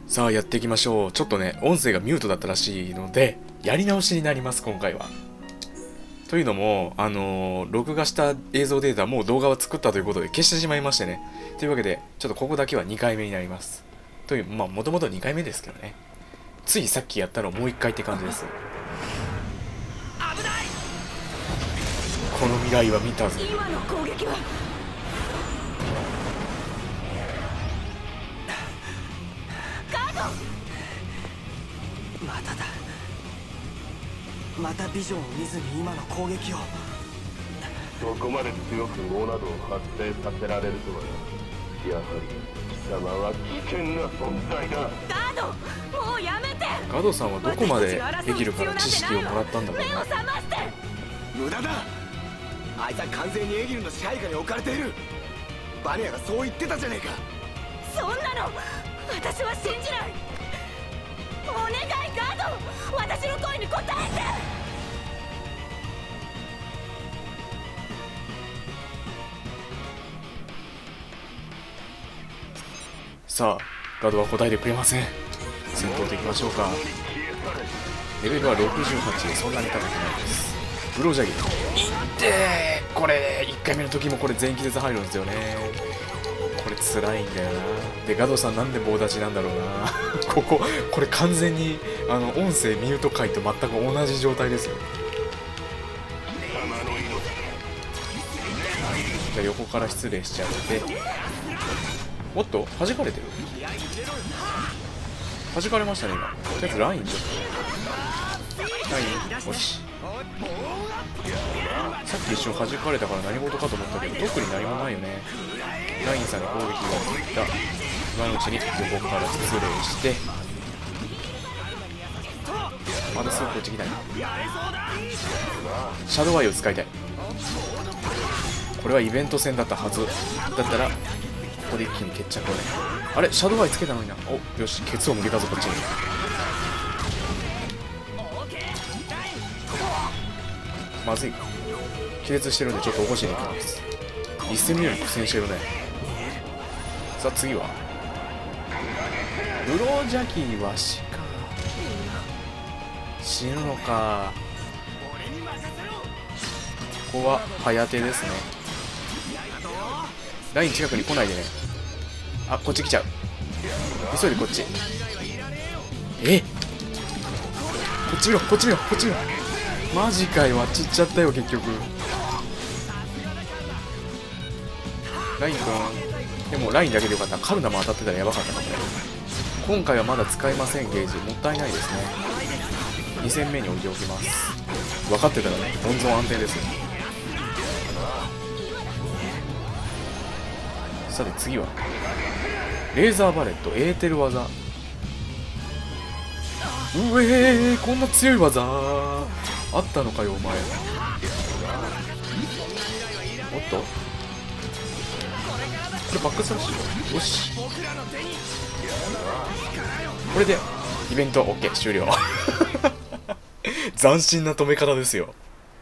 さあやっていきましょう。ちょっとね、音声がミュートだったらしいので、やり直しになります、今回は。というのも、録画した映像データ、もう動画は作ったということで消してしまいましてね。というわけで、ちょっとここだけは2回目になります。という、まあ、もともと2回目ですけどね。ついさっきやったのをもう1回って感じです。この未来は見たぞ。 今の攻撃はまただ。またビジョンを見ずに今の攻撃を。 そこまで強くモナドを発生させられるとは。やはり貴様は危険な存在だ。 ガード、もうやめて。 ガドさんはどこまでできるから知識をもらったんだろう目をな。 覚まして。 無駄だ。あいつは完全にエギルの支配下に置かれている。バニアがそう言ってたじゃねえか。 そんなの私は信じない。お願いガード、私の声に応えて。 さあ、ガドは答えてくれません。戦闘でいきましょうか。レベルは68でそんなに高くないです。ブロージャギ。でこれ1回目の時もこれ全気絶入るんですよね。これ辛いんだよな。でガドさんなんで棒立ちなんだろうな。これ完全に音声ミュート回と全く同じ状態ですよ。じゃあ横から失礼しちゃって、おっと弾かれてる。弾かれましたね今。とりあえずラインちょっとラインよし。さっき一瞬弾かれたから何事かと思ったけど特に何もないよね。ラインさんに攻撃が入った今のうちに横から失礼して、まだすぐこっち来たい。シャドウアイを使いたい。これはイベント戦だったはずだったらここで一気に決着をね。あれシャドウアイつけたのにな。およし、ケツを向けたぞこっちに。まずい、気絶してるんでちょっと起こしに行きます。一戦目より苦戦してるね。さあ次はブロージャキーは死ぬのか。ここは早手ですね。ライン近くに来ないでね。あ、こっち来ちゃう。急いでこっち。こっち見ろこっち見ろこっち見ろ。マジかよ、あっち行っちゃったよ結局。ラインくんでもラインだけでよかった。カルナも当たってたらやばかったかもね。今回はまだ使えませんゲージ。もったいないですね。2戦目に置いておきます。分かってたらね、温存安定ですよ。さて次はレーザーバレットエーテル技。こんな強い技あったのかよお前。おっとこれバックスラッシュ。よし、これでイベント OK 終了。斬新な止め方ですよ。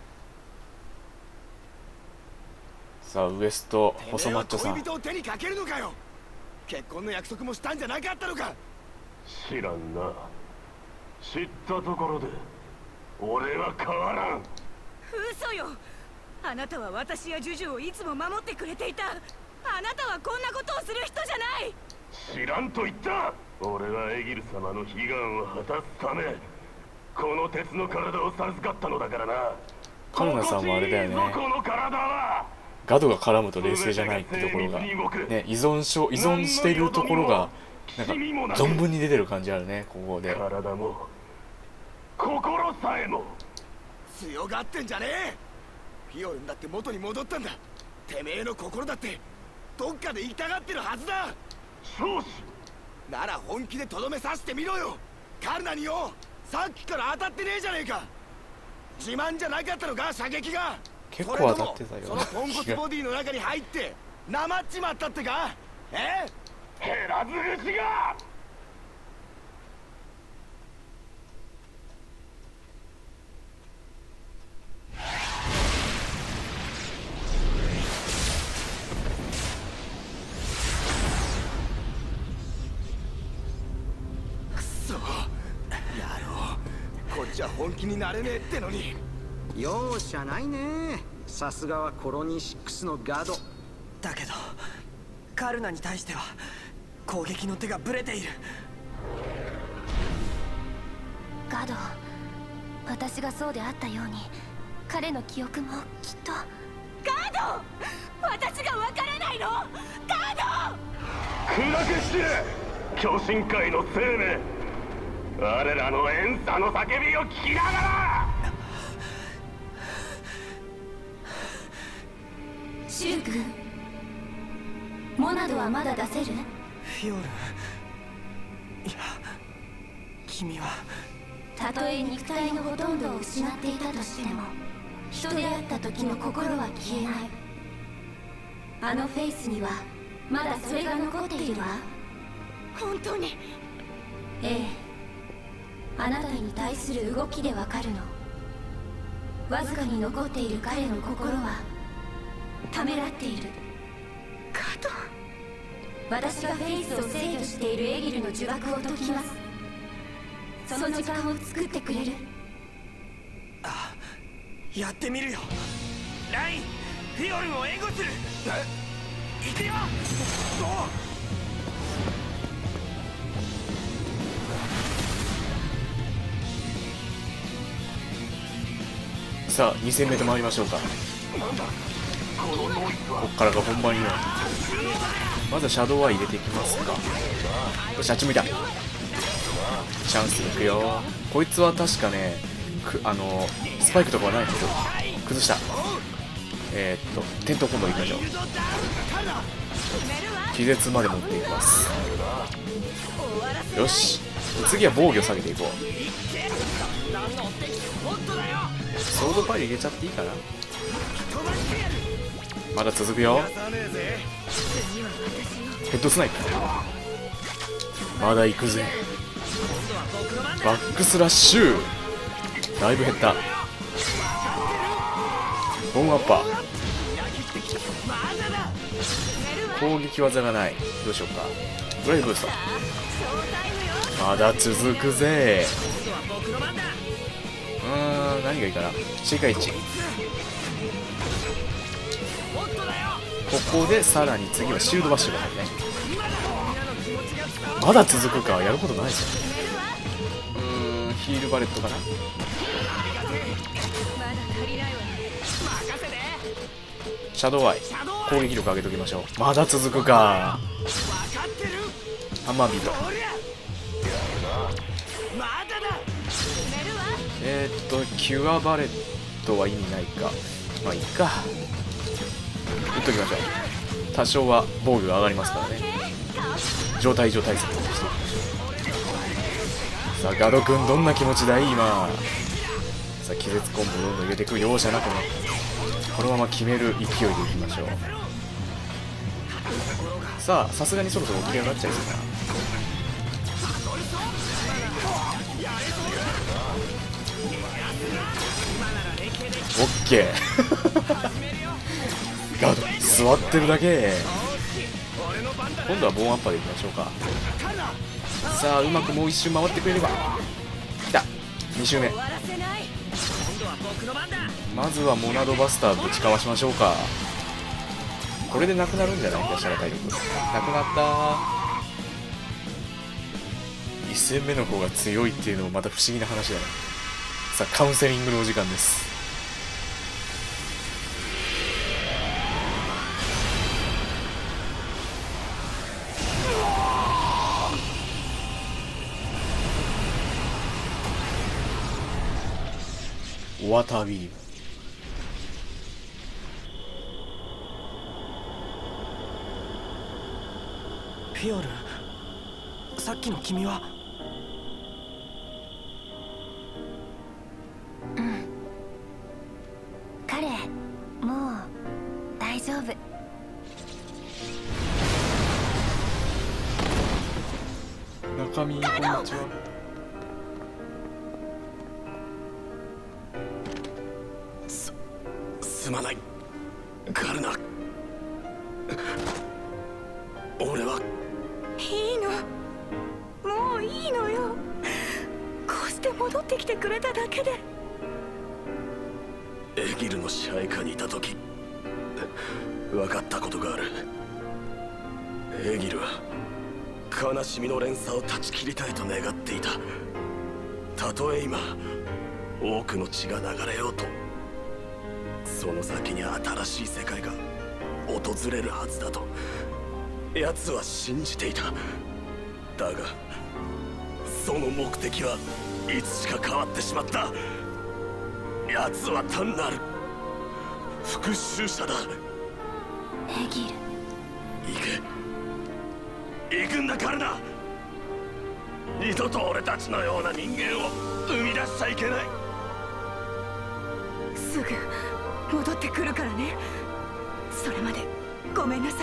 さあウエスト細マッチョさん。 恋人を手にかけるのかよ。結婚の約束もしたんじゃなかったのか。 知らんな。知ったところで俺は変わらん。 嘘よ。あなたは私やジュジュをいつも守ってくれていた。あなたはこんなことをする人じゃない。 知らんと言った。俺はエギル様の悲願を果たすためこの鉄の体を授かったのだからな。 カルナさんもあれだよね、 この体はガドが絡むと冷静じゃないってところがね、依存しているところがなんか存分に出てる感じあるねここで。 体も心さえも。 強がってんじゃねえ。フィオルンだって元に戻ったんだ。てめえの心だってどっかで行きたがってるはずだ。 少子なら本気でとどめさせてみろよカルナによ。さっきから当たってねえじゃねえか。自慢じゃなかったのか射撃が。 結構当たってたよ。 そのポンコツボディの中に入ってなまっちまったってか。 減らず口が。 じゃ本気になれねえってのに。 容赦ないね。さすがはコロニー6のガードだけどカルナに対しては攻撃の手がブレている。 ガド、私がそうであったように彼の記憶もきっと。 ガド、私がわからないの？ガド！ 砕け散れ巨神界の生命。我らのエンサの叫びを聞きながら。 シュウ君、モナドはまだ出せる？ フィオル、いや君は。 たとえ肉体のほとんどを失っていたとしても人であった時の心は消えない。あのフェイスにはまだそれが残っているわ。 本当に？ ええ、あなたに対する動きでわかるの。わずかに残っている彼の心はためらっている。 ガド、 私がフェイスを制御しているエギルの呪縛を解きます。その時間を作ってくれる？ あ、やってみるよ。ライン、フィオルを援護する。行くよ。 さあ2戦目と参りましょうか。こっからが本番になる。まずはシャドウアイ入れていきますか。よし、あっち向いた。チャンスいくよ。こいつは確かね、スパイクとかはないけど崩した。転倒コンボいきましょう。気絶まで持っていきます。よし、次は防御下げていこう。ソードパイル入れちゃっていいかな。まだ続くよ。ヘッドスナイプまだ行くぜ。バックスラッシュだいぶ減った。ボムアッパー攻撃技がない。どうしようか。ドライブブーストまだ続くぜ。何がいいかな。シェイカイチ、ここでさらに次はシールドバッシュだからね。まだ続くか。やることないですよ。ヒールバレットかな。シャドウアイ攻撃力上げときましょう。まだ続くか。ハンマービートキュアバレットは意味ないか。まあいいか、打っときましょう。多少は防御が上がりますからね。状態上対策をしていきましょう。さあガド君どんな気持ちだい今。さあ気絶コンボどんどん入れていく。容赦なくね、このまま決める勢いでいきましょう。さあさすがにそろそろ起き上がっちゃいそうかな。オッケーガード座ってるだけ。今度はボーンアッパーでいきましょうか。さあうまくもう一周回ってくれれば。きた2周目。まずはモナドバスターぶちかわしましょうか。これでなくなるんじゃないかしら。体力なくなった。1戦目の方が強いっていうのもまた不思議な話だね。さあカウンセリングのお時間です。ウォータービーム。 フィオル、さっきの君は。 彼、もう大丈夫。 中身こんにちは。 すまないカルナ。俺はいいの、もういいのよ。こうして戻ってきてくれただけで。 エギルの支配下にいた時分かったことがある。エギルは悲しみの連鎖を断ち切りたいと願っていた。たとえ今多くの血が流れようと、その先に新しい世界が訪れるはずだと奴は信じていた。だがその目的はいつしか変わってしまった。奴は単なる復讐者だ。 エギル、 行くんだカルナ。二度と俺たちのような人間を生み出しちゃいけない。 すぐ戻ってくるからね。それまでごめんなさい。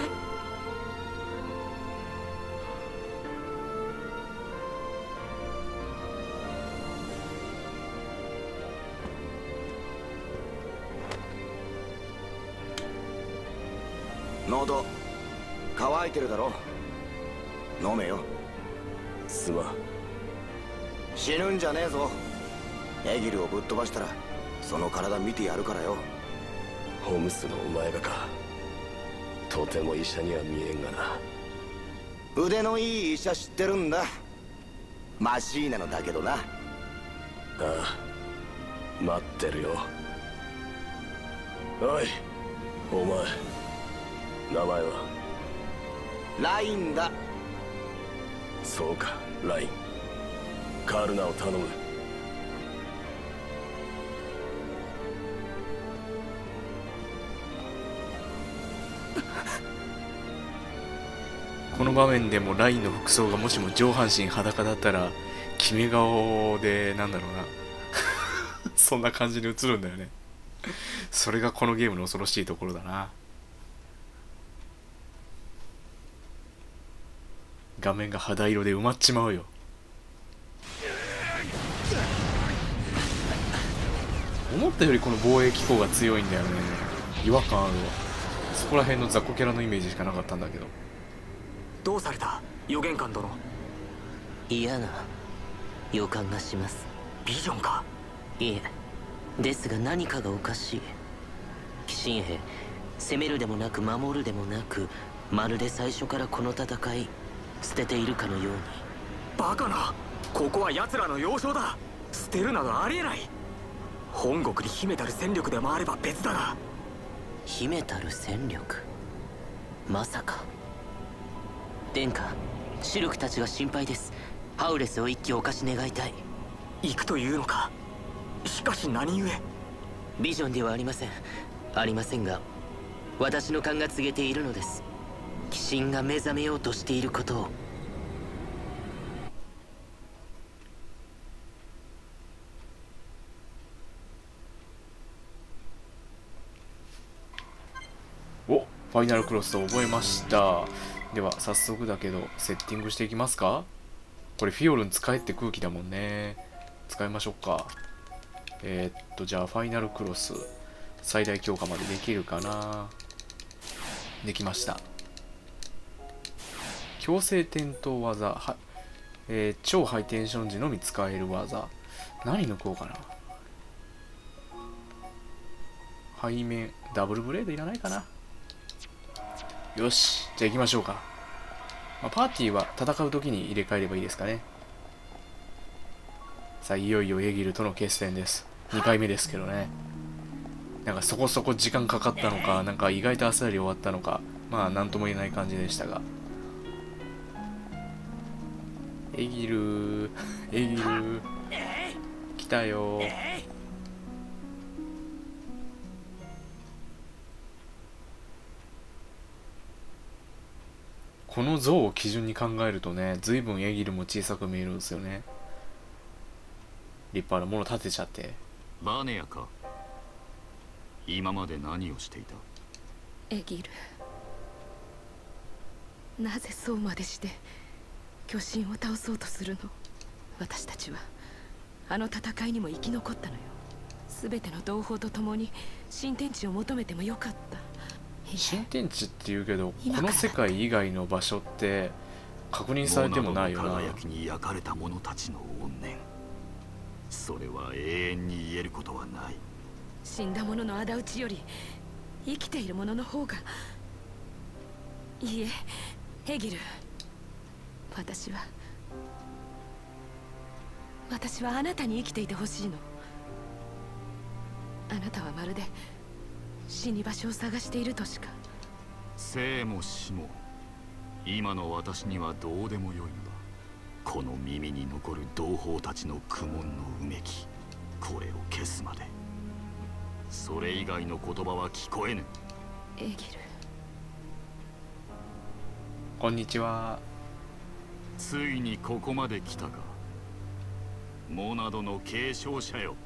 喉乾いてるだろ。飲めよ。 すまん。 死ぬんじゃねえぞ。エギルをぶっ飛ばしたらその体見てやるからよ。 ホムスのお前がか。とても医者には見えんがな。 腕のいい医者知ってるんだ。マシーナのだけどな。 ああ、待ってるよ。おい、お前名前は？ ラインだ。 そうか、ライン。カールナを頼む。 この場面でもラインの服装がもしも上半身裸だったら決め顔で、なんだろうなそんな感じに映るんだよね。それがこのゲームの恐ろしいところだな。画面が肌色で埋まっちまうよ。思ったよりこの防衛機構が強いんだよね。違和感あるわ。そこら辺の雑魚キャラのイメージしかなかったんだけど。 どうされた予言官殿。 嫌な予感がします。 ビジョンか？ いえ、ですが何かがおかしい。鬼神兵、攻めるでもなく守るでもなく、まるで最初からこの戦い捨てているかのように。 バカな、ここは奴らの要衝だ。捨てるなどありえない。本国に秘めたる戦力でもあれば別だが。 秘めたる戦力、まさか。殿下、シルクたちが心配です。ハウレスを一気お貸し願いたい。 行くというのか？しかし何故？ ビジョンではありません。ありませんが、私の勘が告げているのです。鬼神が目覚めようとしていることを。 お、ファイナルクロスを覚えました。では早速だけどセッティングしていきますか。これフィオルン使えって空気だもんね。使いましょうか。じゃあファイナルクロス最大強化までできるかな。できました。強制転倒技は、超ハイテンション時のみ使える技。何抜こうかな。背面ダブルブレードいらないかな。よし、じゃあ行きましょうか。まあ、パーティーは戦う時に入れ替えればいいですかね。さあいよいよエギルとの決戦です。2回目ですけどね。なんかそこそこ時間かかったのか、なんか意外とあっさり終わったのか、まあなんとも言えない感じでしたが。エギルエギル来たよ。この像を基準に考えるとね、随分エギルも小さく見えるんですよね。立派なもの建てちゃって。 バーネアか。今まで何をしていた？ エギル、なぜそうまでして巨神を倒そうとするの？私たちはあの戦いにも生き残ったのよ。全ての同胞と共に新天地を求めてもよかった。 新天地って言うけど、この世界以外の場所って確認されてもないよな。 輝きに焼かれた者たちの怨念、 それは永遠に言えることはない。 死んだ者の仇討ちより生きている者の方が。いいえ、ヘギル、私はあなたに生きていてほしいの。あなたはまるで死に場所を探しているとしか。 生も死も今の私にはどうでもよいのだ。この耳に残る同胞たちの苦悶のうめき、これを消すまで。それ以外の言葉は聞こえぬ。 エギル、 こんにちは。 ついにここまで来たか。モナドの継承者よ。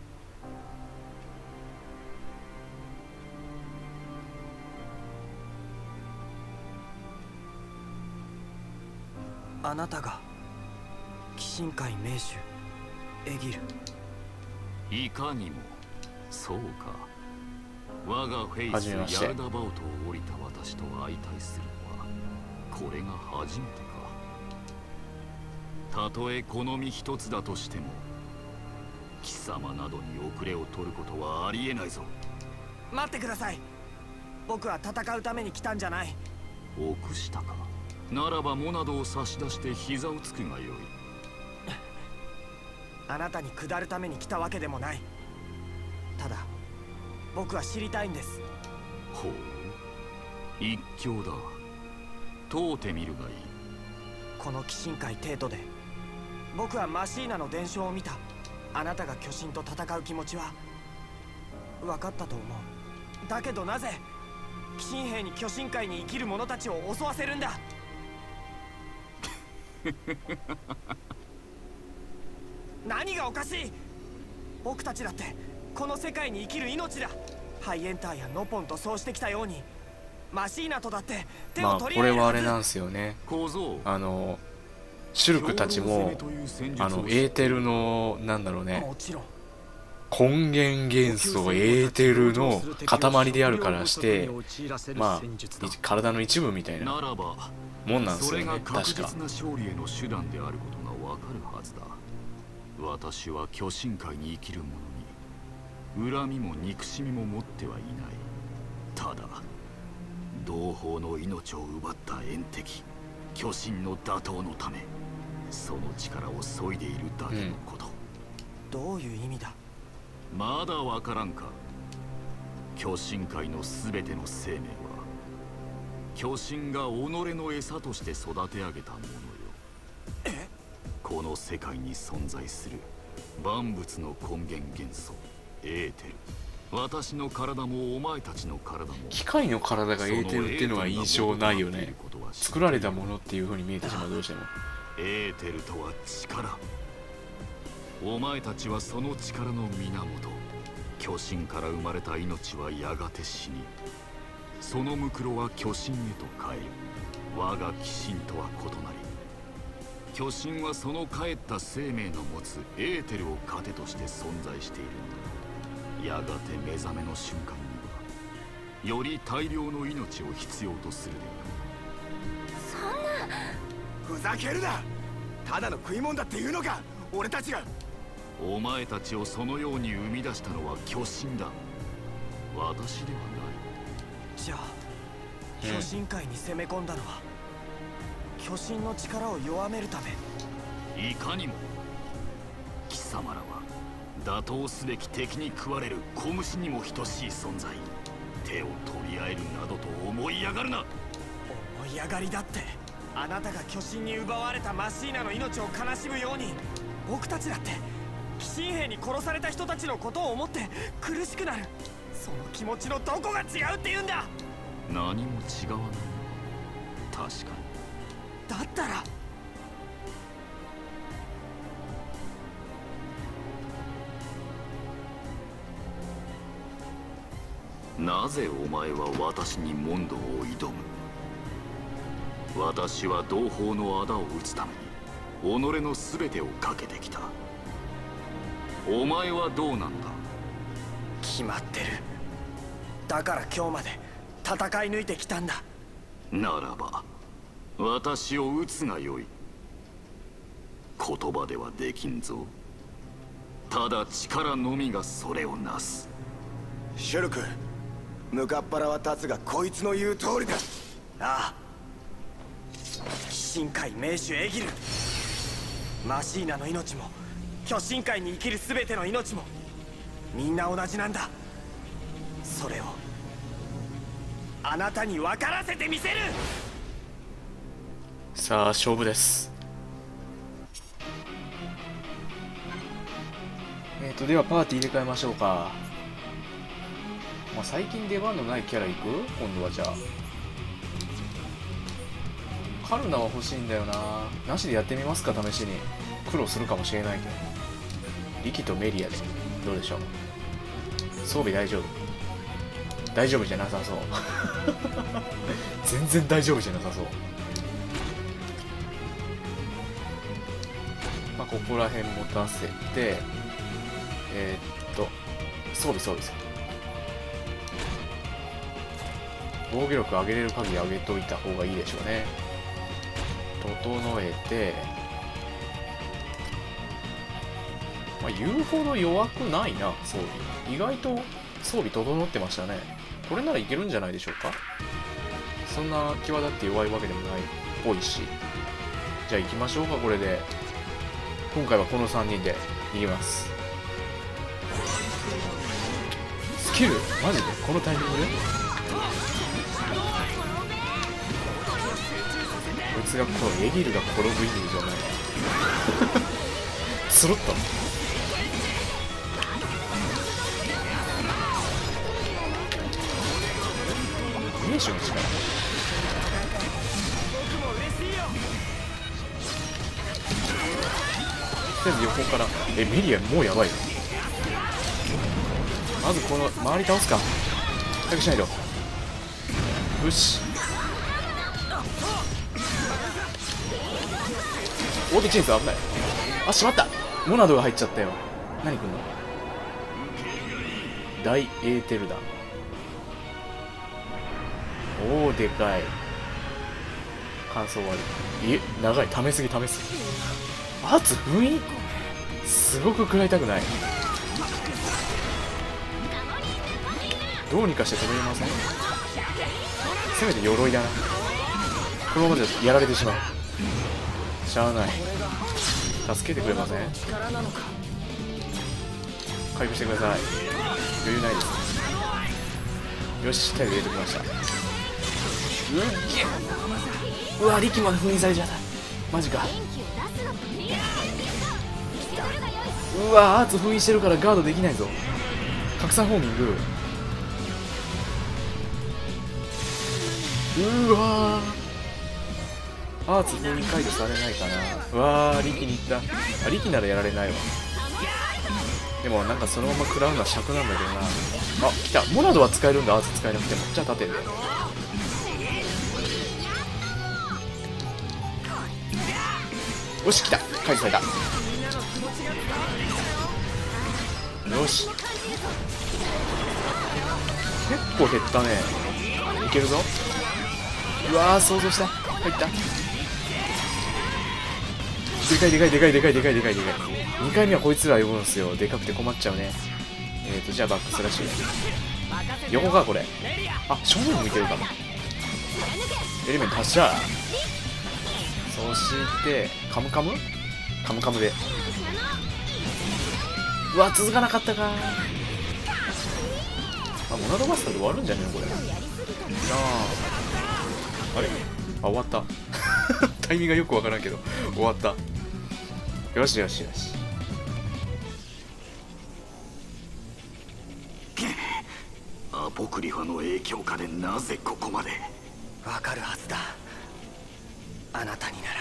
あなたが鬼神界名手エギル。 いかにもそうか。我がフェイスヤルダバオトを降りた私と相対するのはこれが初めてか。たとえこの身一つだとしても貴様などに遅れを取ることはありえないぞ。 待ってください。僕は戦うために来たんじゃない。 臆したか。ならばモナドを差し出して膝をつくがよい。 あなたに下るために来たわけでもない。ただ僕は知りたいんです。 ほう、一興だ。問うてみるがいい。 この鬼神界帝都で僕はマシーナの伝承を見た。あなたが巨神と戦う気持ちは分かったと思う。だけどなぜ鬼神兵に巨神界に生きる者たちを襲わせるんだ。何がおかしい。僕たちだってこの世界に生きる命だ。ハイエンターやノポンとそうしてきたようにマシーナとだって手を取り合えるはず。 これはあれなんですよね。シュルクたちもエーテルのなんだろうね、根源元素エーテルの塊であるからして、まあ体の一部みたいなもんなんですよね。確か。 それが確実な勝利への手段であることがわかるはずだ。私は巨神界に生きる者に恨みも憎しみも持ってはいない。ただ同胞の命を奪った炎敵巨神の打倒のためその力を削いでいるだけのこと。 どういう意味だ。 まだわからんか。巨神界の全ての生命は巨神が己の餌として育て上げたものよ。この世界に存在する万物の根源元素エーテル。私の体もお前たちの体も機械の体がエーテルっていうのは印象ないよね。作られたものっていう風に見えてしまう。どうしてもエーテルとは力。お前たちはその力の源。巨神から生まれた命はやがて死にそのムクロは巨神へと帰る。我が鬼神とは異なり巨神はその帰った生命の持つエーテルを糧として存在しているんだ。やがて目覚めの瞬間にはより大量の命を必要とするであろう。そんな。ふざけるな。ただの食い物だって言うのか俺たちが。 お前たちをそのように生み出したのは巨神だ。私ではない。 じゃあ巨神界に攻め込んだのは巨神の力を弱めるため。 いかにも。貴様らは打倒すべき敵に食われる小虫にも等しい存在。手を取り合えるなどと思いやがるな。 思いやがりだって。あなたが巨神に奪われたマシーナの命を悲しむように僕たちだって鬼神兵に殺された人たちのことを思って苦しくなる。その気持ちのどこが違うって言うんだ。 何も違わない。確かに。 だったらなぜお前は私に問答を挑む。私は同胞の仇を討つために己の全てをかけてきた。お前はどうなんだ。 決まってる。だから今日まで戦い抜いてきたんだ。 ならば私を討つがよい。言葉ではできんぞ。 ただ力のみがそれをなす。 シュルク、向かっ腹は立つがこいつの言う通りだ。 ああ、鬼神界名手エギル、マシーナの命も巨神界に生きる全ての命もみんな同じなんだ。それをあなたに分からせてみせる。 さあ勝負です。ではパーティー入れ替えましょうか。まあ、最近出番のないキャラいく？今度はじゃあカルナは欲しいんだよな。なしでやってみますか、試しに。苦労するかもしれないけど。リキとメリアでどうでしょう。装備大丈夫？大丈夫じゃなさそう全然大丈夫じゃなさそう。まあここら辺持たせて装備ですよ。防御力上げれる限り上げといた方がいいでしょうね。整えて、まあ、言うほど弱くないな、装備。意外と装備整ってましたね。これならいけるんじゃないでしょうか。そんな際立って弱いわけでもないっぽいし。じゃあ行きましょうか、これで。今回はこの3人で逃げます。スキルマジでこのタイミングでこいつがエギルが転ぶイメージじゃないスロッと名手の力。とりあえず横からメリアもうやばいよ。まずこの周り倒すか。早くしないと。よし。オートチェーンズ危ない。あ、しまった。モナドが入っちゃったよ。何くんの？大エーテル弾。おお、でかい。乾燥終わり。長い。溜めすぎ溜めすぎ。アーツ封印？すごく食らいたくない。どうにかして止めれません？せめて鎧だな。このままじゃやられてしまう。しゃあない。助けてくれません？回復してください。余裕ないです。よし、体力入れてきました。うわ、力まで封印されちゃった。マジか。うわ、アーツ封印してるからガードできないぞ。拡散ホーミング。うわー、アーツ封印解除されないかな。うわー、力にいった。あ、力ならやられないわ。でもなんかそのまま食らうのは尺なんだけどな。あ、来た。モナドは使えるんだ、アーツ使えなくても。じゃあ立てる。よし、来た。解除された。よし。結構減ったね。いけるぞ。うわー、想像した。入った。でかいでかいでかいでかいでかいでかいでかい。2回目はこいつら呼ぶんすよ。でかくて困っちゃうね。じゃあバックスラッシュ。横か、これ。あ、正面向いてるかも。エレメント発射。そしてカムカムカムカムで。うわ、続かなかったか。あ、モナドバスターで終わるんじゃねえのこれ。あれ、あ、終わったタイミングがよくわからんけど終わった。よしよしよし。 アポクリファの影響下でなぜここまで。 わかるはずだ、あなたになら。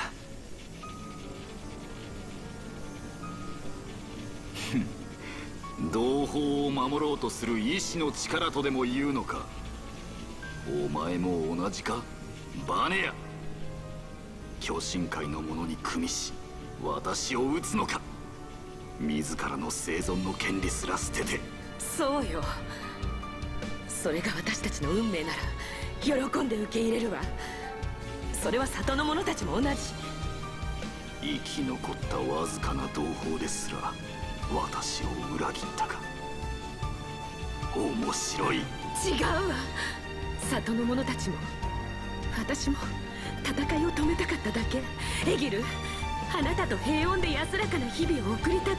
同胞を守ろうとする意志の力とでも言うのか。お前も同じか、バネア。巨神界の者に組みし私を討つのか。自らの生存の権利すら捨てて。 そうよ、それが私たちの運命なら喜んで受け入れるわ。それは里の者たちも同じ。 生き残ったわずかな同胞ですら私を裏切ったか。面白い。 違うわ。里の者たちも私も戦いを止めたかっただけ。エギル、あなたと平穏で安らかな日々を送りたかった。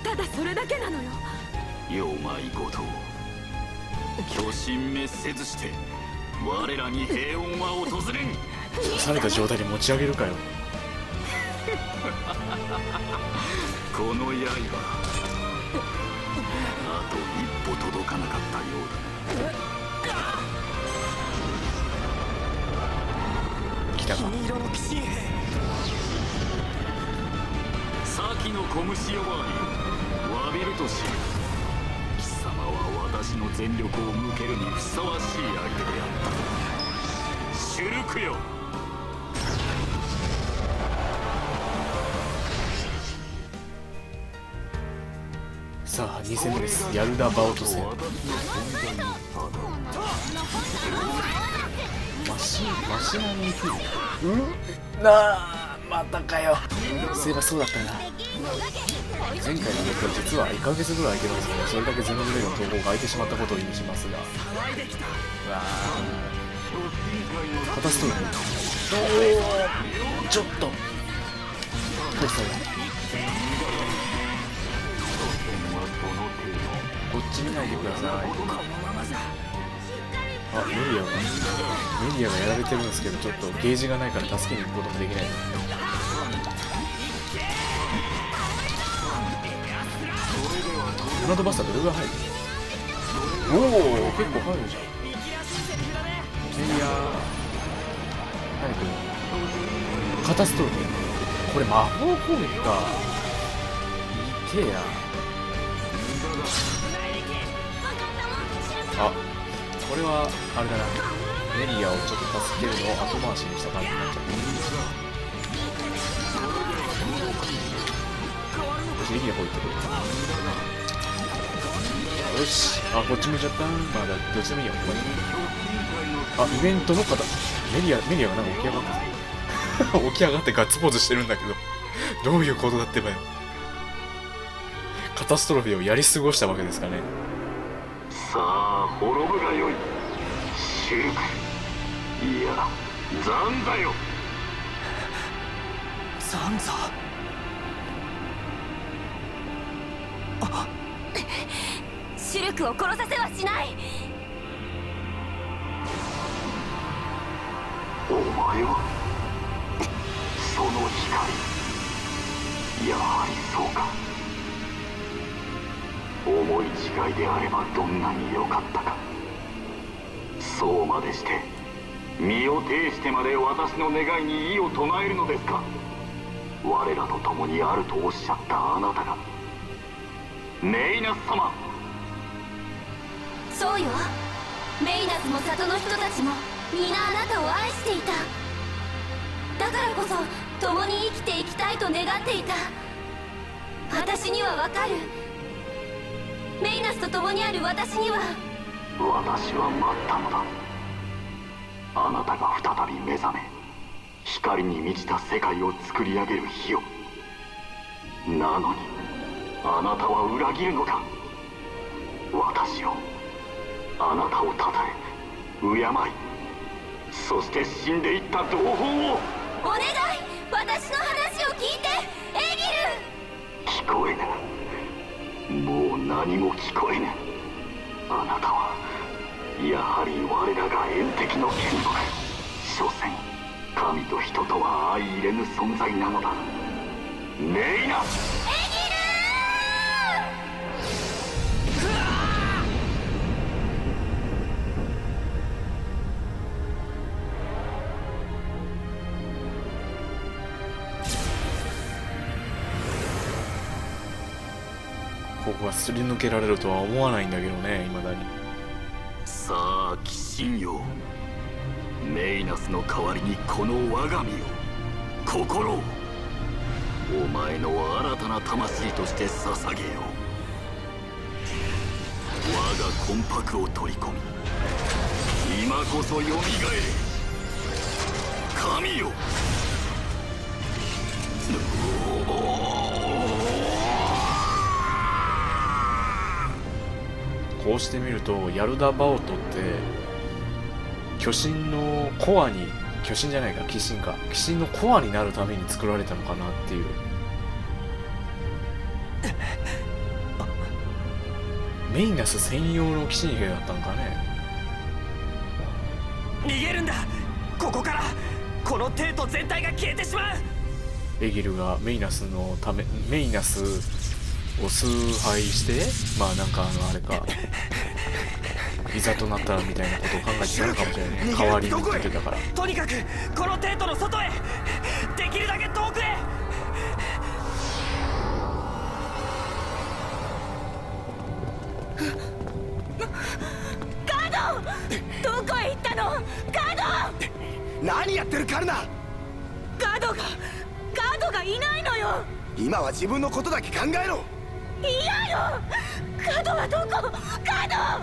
ただそれだけなのよ。 よまいことを巨神滅せずして我らに平穏は訪れん。 刺された状態で持ち上げるかよ。 この刃あと一歩届かなかったようだ。 来たか。 金色の鬼神兵。 先の拳呼ばわり詫びるとし、貴様は私の全力を向けるにふさわしい相手であった。シュルクよ。 さあ2戦目です。ヤルダ・バオト戦。マシナに行く。なあ、またかよ。そういえばそうだったな。前回の僕は実は1ヶ月ぐらい空いてますので、それだけゼノブレイの投稿が空いてしまったことを意味しますが、うわー、カタストロフ。おお、ちょっとどうしたの。こっち見ないでください。あ、メリアがやられてるんですけど、ちょっとゲージがないから助けに行くこともできない。グナドバスターどれぐらい入る。おお、結構入るじゃん。メリア何これ、カタストロフィー。これ魔法攻撃か。いけや。あ、これはあれだな。メリアをちょっと助けるのを後回しにした感じになっちゃった。メリアこういってくる。よし、あ、こっち向いちゃった。まだどっちでもいいよ。ここにあ、イベントの方、メリアがなんか起き上がって起き上がってガッツポーズしてるんだけどどういうことだってばよ。カタストロフィーをやり過ごしたわけですかね。 さあ滅ぶがよい。シュルク、いやザンザよ。 ザンザ。 シュルクを殺させはしない。 お前はその光、やはりそうか。思い違いであればどんなに良かったか。そうまでして身を挺してまで私の願いに異を唱えるのですか。我らと共にあるとおっしゃったあなたがメイナス様。 そうよ。メイナスも里の人たちも皆あなたを愛していた。だからこそ共に生きていきたいと願っていた。私にはわかる。メイナスと共にある私には。 私は待ったのだ。あなたが再び目覚め光に満ちた世界を作り上げる日を。なのにあなたは裏切るのか。私を、あなたをたたえ敬い、そして死んでいった同胞を。 お願い、私の話を聞いて、エギル。 聞こえぬ。もう何も聞こえぬ。あなたはやはり我らが縁敵の眷属。所詮神と人とは相入れぬ存在なのだ。メイナス。 エギル。 ここはすり抜けられるとは思わないんだけどね、未だに。 さあ鬼神よ、メイナスの代わりにこの我が身を、心をお前の新たな魂として捧げよう。我が魂魄を取り込み今こそ蘇れ神よ。 こうしてみるとヤルダバオトって巨神のコアに、巨神じゃないか、鬼神か、鬼神のコアになるために作られたのかなっていう。メイナス専用の鬼神兵だったんかね。 逃げるんだ。ここからこの帝都全体が消えてしまう。 エギルがメイナスのため、メイナスを崇拝して、まあなんかあれか、いざとなったらみたいなことを考えてたのかもしれないね。代わりに言ってたから。 とにかくこの帝都の外へ、できるだけ遠くへ。 ガード、どこへ行ったの？ガード！ 何やってるカルナ。 ガードがいないのよ。 今は自分のことだけ考えろ。 嫌よ。ガードはどこ？ガー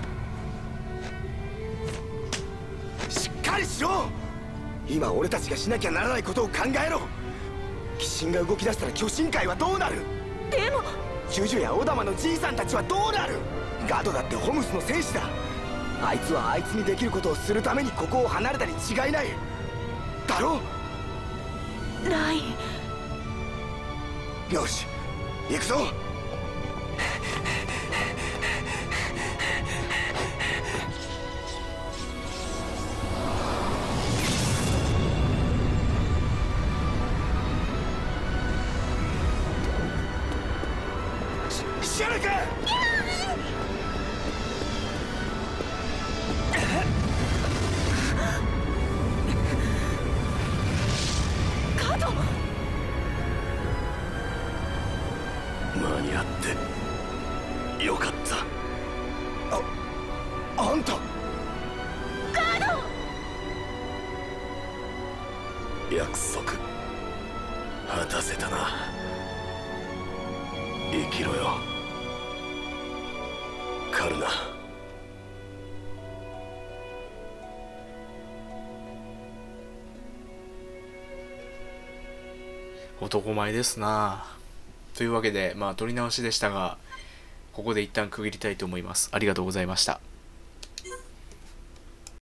ド！ しっかりしろ。今俺たちがしなきゃならないことを考えろ。鬼神が動き出したら巨神界はどうなる？ でもジュジュやオダマのじいさんたちはどうなる？ガドだってホムスの戦士だ。あいつはあいつにできることをするためにここを離れたに違いないだろ。 ライン。 よし行くぞ。シャルク！ ガード！ 間に合ってよかった。 あんた。 ガード！ 約束果たせたな。生きろよカルナ。 男前ですな。というわけで、まあ撮り直しでしたが、ここで一旦区切りたいと思います。ありがとうございました。